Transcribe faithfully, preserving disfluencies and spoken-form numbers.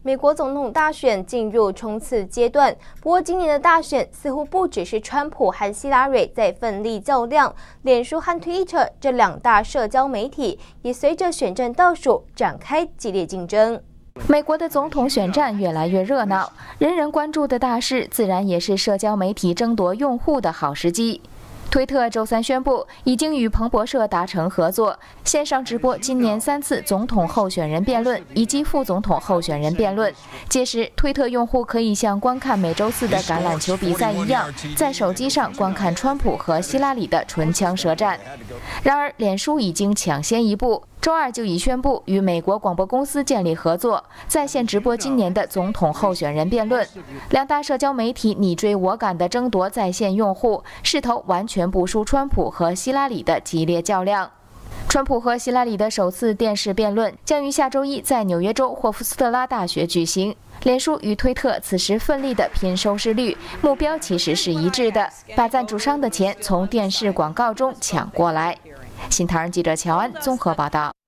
美国总统大选进入冲刺阶段，不过今年的大选似乎不只是川普和希拉蕊在奋力较量，脸书和 Twitter 这两大社交媒体也随着选战倒数展开激烈竞争。 美国的总统选战越来越热闹，人人关注的大事自然也是社交媒体争夺用户的好时机。推特周三宣布，已经与彭博社达成合作，线上直播今年三次总统候选人辩论以及副总统候选人辩论。届时，推特用户可以像观看每周四的橄榄球比赛一样，在手机上观看川普和希拉里的唇枪舌战。然而，脸书已经抢先一步。周二就已宣布与美国广播公司建立合作，在线直播今年的总统候选人辩论。两大社交媒体你追我赶地争夺在线用户，势头完全不输川普和希拉里的激烈较量。川普和希拉里的首次电视辩论将于下周一在纽约州霍夫斯特拉大学举行。脸书与推特此时奋力地拼收视率，目标其实是一致的，把赞助商的钱从电视广告中抢过来。新唐人记者乔安综合报道。